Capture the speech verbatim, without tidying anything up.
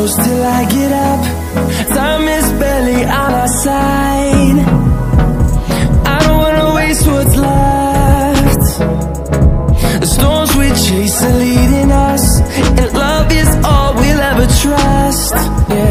close till I get up. Time is barely on our side. I don't wanna waste what's left. The storms we chase are leading us, and love is all we'll ever trust. Yeah.